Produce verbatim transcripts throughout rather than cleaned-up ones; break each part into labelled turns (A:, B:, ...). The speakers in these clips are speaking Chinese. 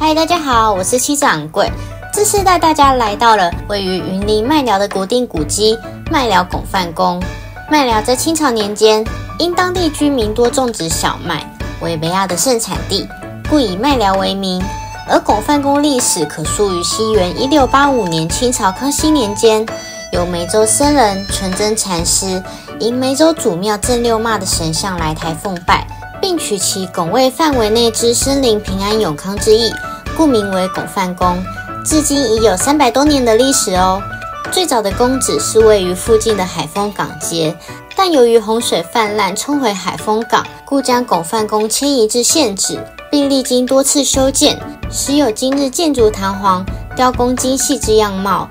A: 嗨，大家好，我是七掌柜。这次带大家来到了位于云林麦寮的国定古迹麦寮拱饭宫。麦寮在清朝年间，因当地居民多种植小麦，为梅亚的盛产地，故以麦寮为名。而拱饭宫历史可溯于西元一六八五年清朝康熙年间，由梅州僧人纯真禅师迎梅州主庙正六骂的神像来台奉拜，并取其拱卫范围内之生灵平安永康之意，故名为拱饭宫。至今已有三百多年的历史哦。最早的宫址是位于附近的海丰港街，但由于洪水泛滥冲毁海丰港，故将拱饭宫迁移至现址，并历经多次修建，时有今日建筑堂皇、雕工精细之样貌。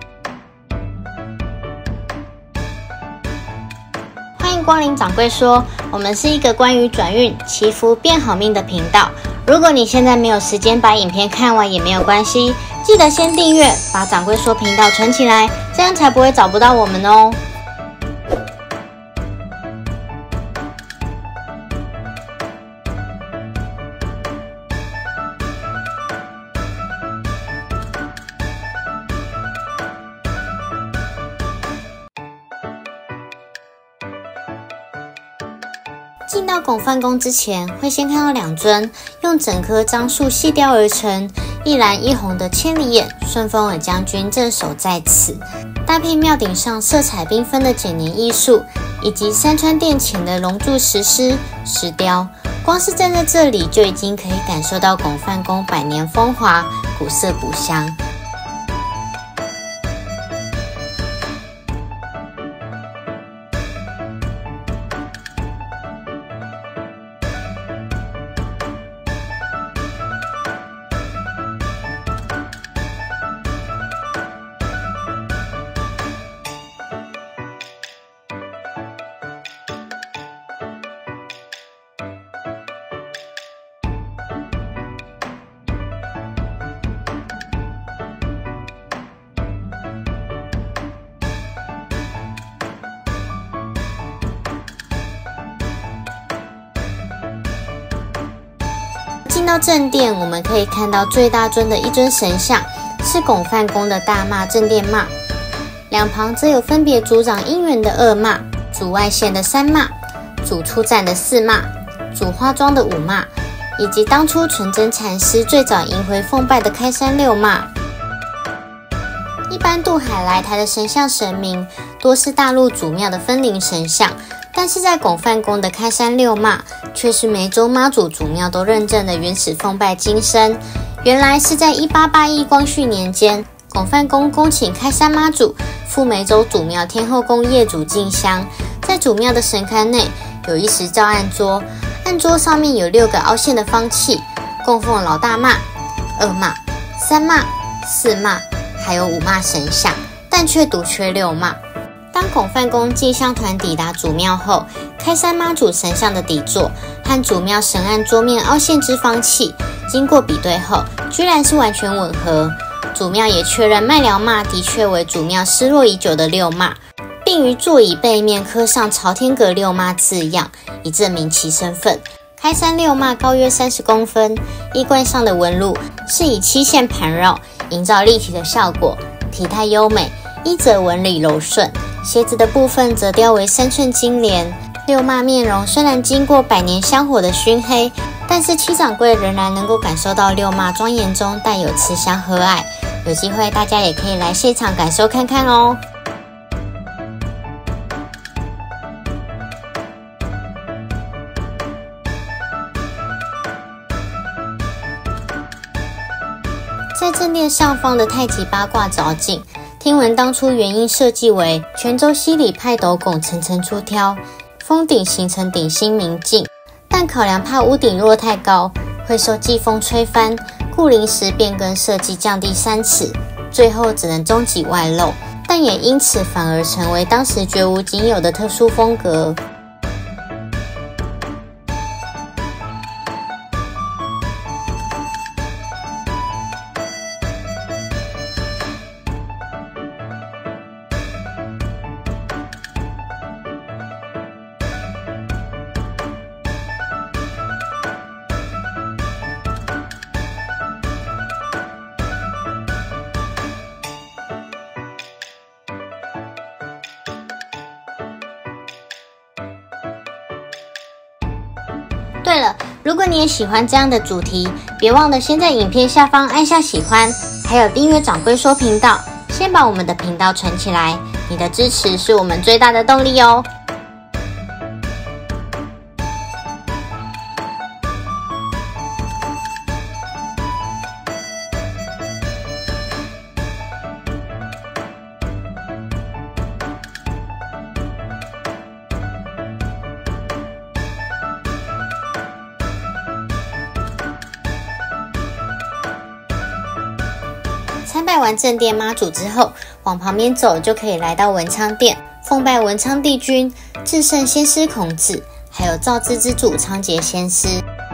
A: 欢迎光临掌柜说，我们是一个关于转运、祈福、变好命的频道。如果你现在没有时间把影片看完也没有关系，记得先订阅，把掌柜说频道存起来，这样才不会找不到我们哦。进到拱饭宫之前，会先看到两尊用整棵樟树细雕而成、一蓝一红的千里眼顺风耳将军镇守在此，搭配庙顶上色彩缤纷的剪黏艺术，以及山川殿前的龙柱石狮、石雕，光是站在这里就已经可以感受到拱饭宫百年风华、古色古香。进到正殿，我们可以看到最大尊的一尊神像是拱饭宫的大骂正殿骂，两旁则有分别主掌姻缘的二骂、主外线的三骂、主出战的四骂、主花庄的五骂，以及当初纯真禅师最早迎回奉拜的开山六骂。一般渡海来台的神像神明多是大陆主庙的分灵神像，但是在拱饭宫的开山六骂却是梅州妈祖主庙都认证的原始奉拜金身。原来是在一八八一光绪年间，拱饭宫恭请开山妈祖赴梅州主庙天后宫业主进香，在主庙的神龛内有一石造案桌，案桌上面有六个凹陷的方器，供奉老大骂、二骂、三骂、四骂还有五骂神像，但却独缺六骂。当拱饭宫进香团抵达主庙后，开山妈祖神像的底座和主庙神案桌面凹陷之方器经过比对后，居然是完全吻合。主庙也确认麦寮骂的确为主庙失落已久的六骂，并于座椅背面刻上朝天阁六骂字样，以证明其身份。开山六骂高约三十公分，衣冠上的纹路是以漆线盘绕，营造立体的效果，体态优美，衣褶纹理柔顺。鞋子的部分则雕为三寸金莲。六骂面容虽然经过百年香火的熏黑，但是七掌柜仍然能够感受到六骂庄严中带有慈祥和蔼。有机会大家也可以来现场感受看看哦。在正殿上方的太极八卦藻井，听闻当初原因设计为泉州西里派斗拱层层出挑，峰顶形成顶心明镜，但考量怕屋顶若太高会受季风吹翻，故临时变更设计降低三尺，最后只能中脊外露，但也因此反而成为当时绝无仅有的特殊风格。 对了，如果你也喜欢这样的主题，别忘了先在影片下方按下喜欢，还有订阅长龟说频道，先把我们的频道存起来，你的支持是我们最大的动力哦。参拜完正殿妈祖之后，往旁边走就可以来到文昌殿，奉拜文昌帝君、至圣先师孔子，还有造资之主仓颉先师。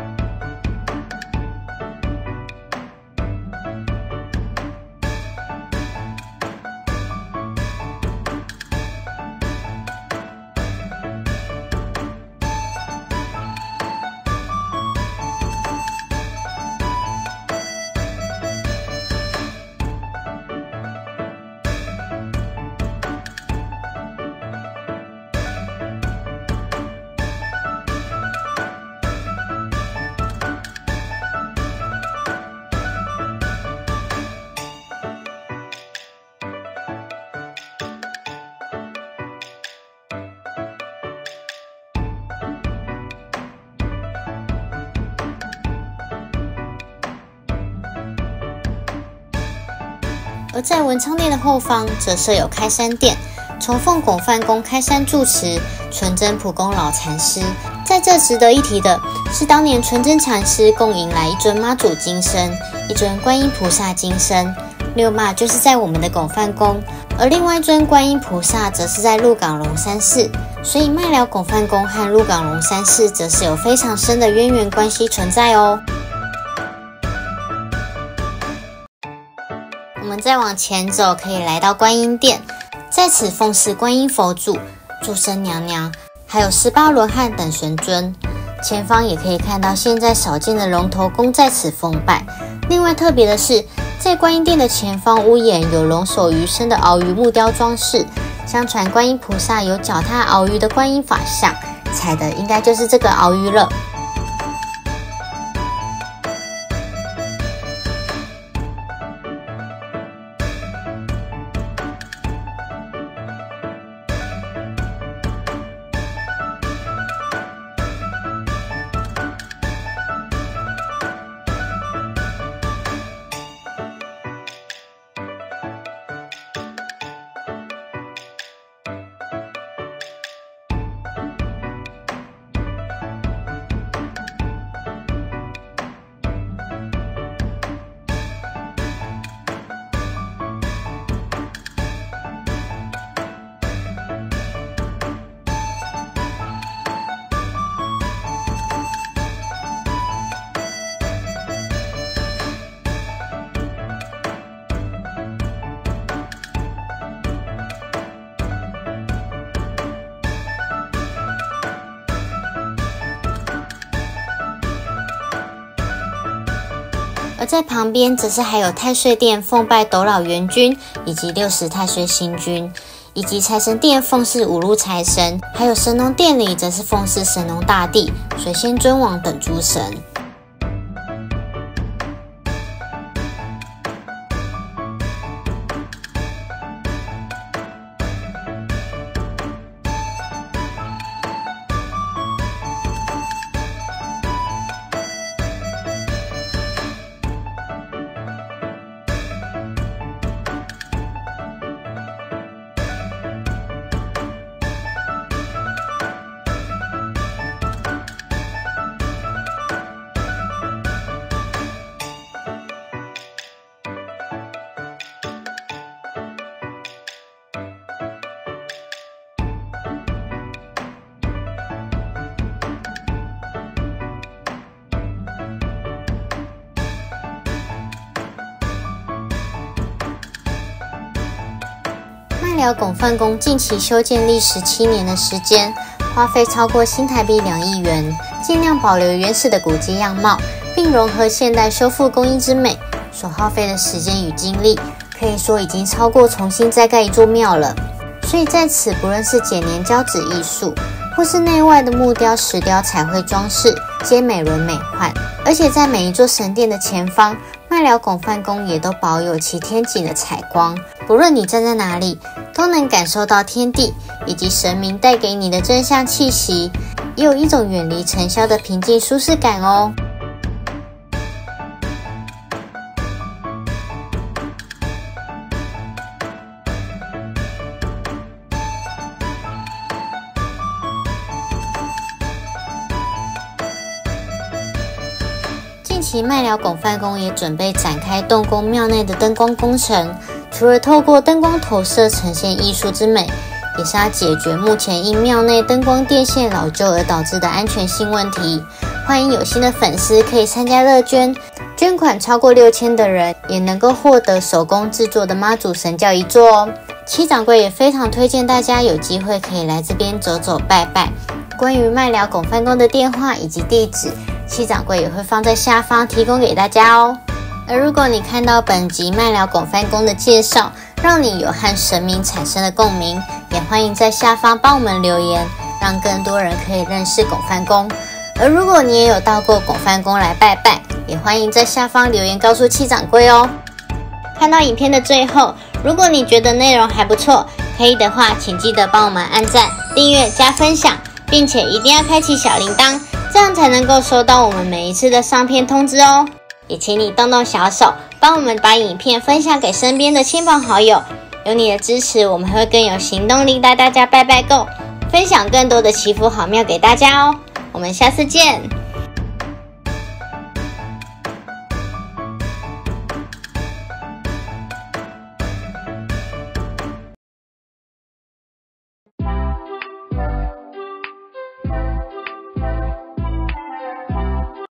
A: 而在文昌殿的后方，则设有开山殿，崇奉拱范宫开山住持纯真普公老禅师。在这值得一提的是，当年纯真禅师共迎来一尊妈祖金身，一尊观音菩萨金身。六妈就是在我们的拱范宫，而另外一尊观音菩萨则是在鹿港龙山寺。所以麦寮拱范宫和鹿港龙山寺则是有非常深的渊源关系存在哦。我们再往前走，可以来到观音殿，在此奉祀观音佛祖、祝生娘娘，还有十八罗汉等神尊。前方也可以看到现在少见的龙头公在此奉拜。另外特别的是，在观音殿的前方屋檐有龙首鱼身的鳌鱼木雕装饰，相传观音菩萨有脚踏鳌鱼的观音法像，踩的应该就是这个鳌鱼了。而在旁边则是还有太岁殿奉拜斗老元君以及六十太岁星君，以及财神殿奉祀五路财神，还有神农殿里则是奉祀神农大帝、水仙尊王等诸神。麦寮拱范宫近期修建历时七年的时间，花费超过新台币两亿元，尽量保留原始的古迹样貌，并融合现代修复工艺之美，所耗费的时间与精力，可以说已经超过重新再盖一座庙了。所以在此，不论是剪黏胶纸艺术，或是内外的木雕、石雕彩绘装饰， 皆美轮美奂。而且在每一座神殿的前方，麦寮拱饭宫也都保有其天井的采光，不论你站在哪里，都能感受到天地以及神明带给你的正向气息，也有一种远离尘嚣的平静舒适感哦。近期麦寮拱饭宫也准备展开动工庙内的灯光工程，除了透过灯光投射呈现艺术之美，也是要解决目前因庙内灯光电线老旧而导致的安全性问题。欢迎有心的粉丝可以参加乐捐，捐款超过六千的人也能够获得手工制作的妈祖神教一座哦。七掌柜也非常推荐大家有机会可以来这边走走拜拜。关于麦寮拱饭宫的电话以及地址，七掌柜也会放在下方提供给大家哦。而如果你看到本集麦寮拱饭宫的介绍，让你有和神明产生的共鸣，也欢迎在下方帮我们留言，让更多人可以认识拱饭宫。而如果你也有到过拱饭宫来拜拜，也欢迎在下方留言告诉七掌柜哦。看到影片的最后，如果你觉得内容还不错，可以的话请记得帮我们按赞、订阅、加分享，并且一定要开启小铃铛，这样才能够收到我们每一次的上片通知哦。也请你动动小手，帮我们把影片分享给身边的亲朋好友。有你的支持，我们会更有行动力带大家拜拜够，分享更多的祈福好庙给大家哦。我们下次见。